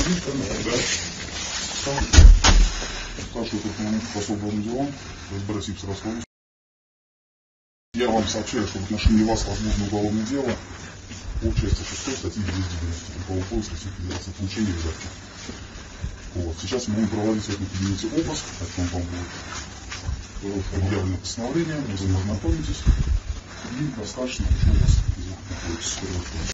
Старший туркменский посол по делам, России Саратовской. Я вам сообщаю, что в отношении вас возможно уголовное дело по части 6 статьи 290 Трудового кодекса Российской Федерации получения взятки. Вот. Сейчас мы будем проводить в этом кабинете обыск, о чем вам будет объявлено постановление, вы ознакомитесь и достаточно, что у вас находится.